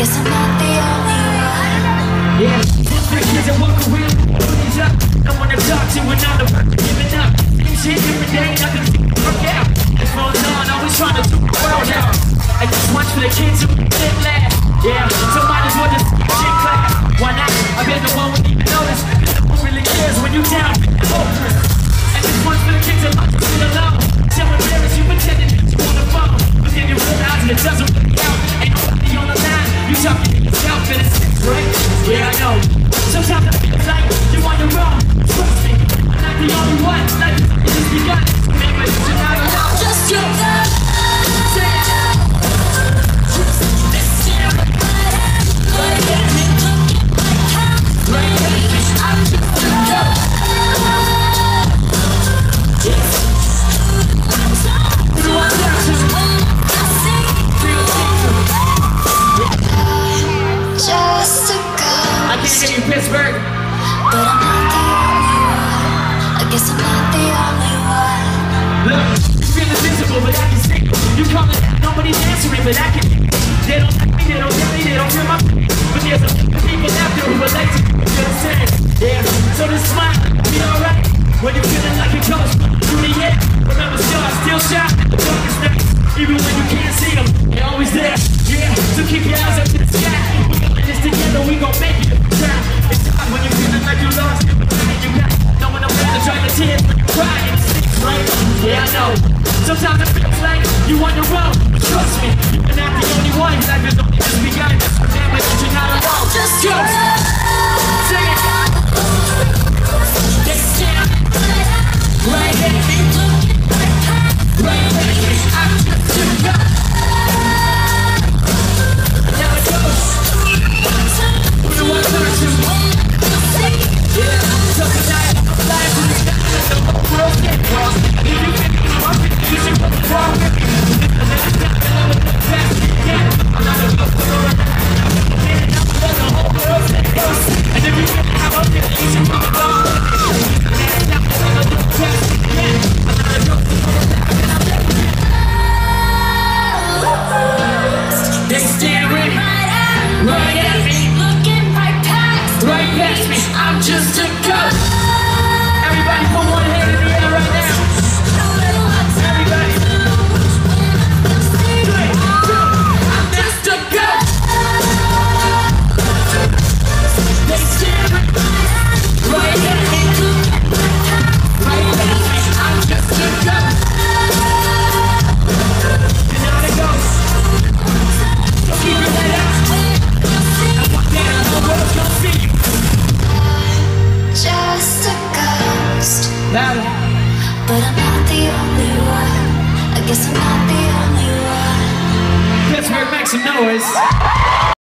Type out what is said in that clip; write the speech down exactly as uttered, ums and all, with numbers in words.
guess I'm not the only one. Yeah, three kids that walk around, booties up. No one to talk to when I'm the one giving up. Same shit, different day, nothing to work out. It's phones on, always trying to do the world out. I just watch for the kids who live last. Yeah, so might as well just shit class. Why not? I bet no one would even notice. No one really cares when you down, hopeless. And this one's for the kids that like to sit alone. Tell parents you pretending you on the phone, but then you realize it doesn't work out. Ain't nobody on the line. You talking to yourself and it's sex, right? Yeah, I know. Sometimes it feels like you're on your own. Trust me, I'm not the only one. Life is just begun. Maybe you should not allow. Just your love. Say it. Pittsburgh, but I'm not the only one. I guess I'm not the only one. Look, you feel invisible, but I can see you calling, nobody's answering, but I can. They don't like me, they don't tell me, they don't feel my. But there's a people out there who would like to feel the same. Yeah, so this smile, be alright when you're feeling like it goes through the air. Remember, stars still shine. The darkest nights, even when you can't see them, they're always there. Yeah, so keep your eyes up to the sky. We're in this together, we gon' make it. It's hard when you're feeling like you lost everything you got. No one around to dry your tears when you cry and it stinks, right? Yeah, I know. Sometimes it feels like you on your own. Trust me, you're not the only one. Life is only just begun. Remember that you're not alone. Just go. Sing it. They stand right here. Right here. I'm just too young. Now it goes. Who do I turn to? Yeah, so tonight I'm flying to the sky like the whole world can cross. If you think I'm up, you should put the wrong with me. I'm not a ghost of a run. And I'm the whole world can cross. And if you think I'm up, you should put the wrong with me. And I'm the best again. I'm not a ghost of a run. And I'm never again. They staring right at me. Right past me, I'm just a ghost. Everybody put one hand in the air right now. Everybody. Three, two, I'm just a ghost. They staring right at me. Right past me, I'm just a ghost. You're not a ghost. So keep your head out. And walk down, the whole world's gonna see you. Just a ghost, Louder. but I'm not the only one. I guess I'm not the only one. Pittsburgh, make some noise.